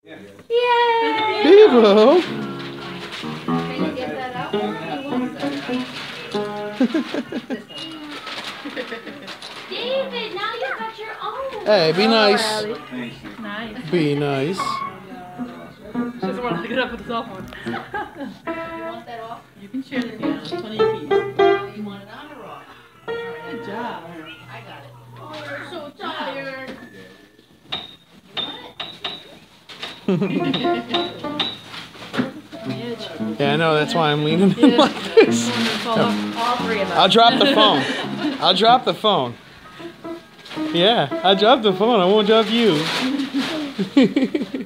Yay! Bevo! Can you get that out? He wants that. David, now you've got your own. Hey, be nice. Nice. Be nice. She doesn't want to pick it up with the cell phone. You want that off? You can share the piano. 20 apiece. You want it on or off? Good job. I got it. Oh, you're so tired. You want it? Yeah, I know, that's why I'm leaning in like this. All three of us. I'll drop the phone. I'll drop the phone. Yeah, I'll drop the phone. I won't drop you.